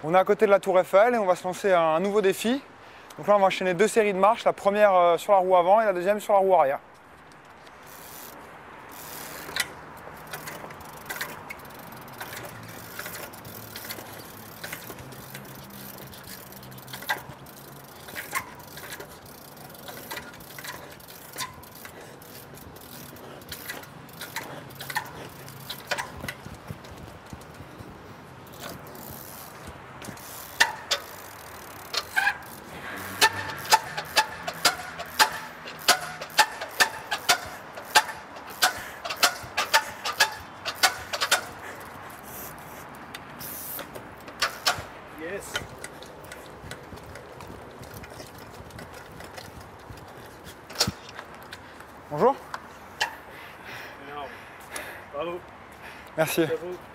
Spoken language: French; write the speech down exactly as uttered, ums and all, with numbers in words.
On est à côté de la Tour Eiffel et on va se lancer un nouveau défi. Donc là, on va enchaîner deux séries de marches, la première euh, sur la roue avant et la deuxième sur la roue arrière. Yes. Bonjour. Énorme. Bravo. Merci. Bravo.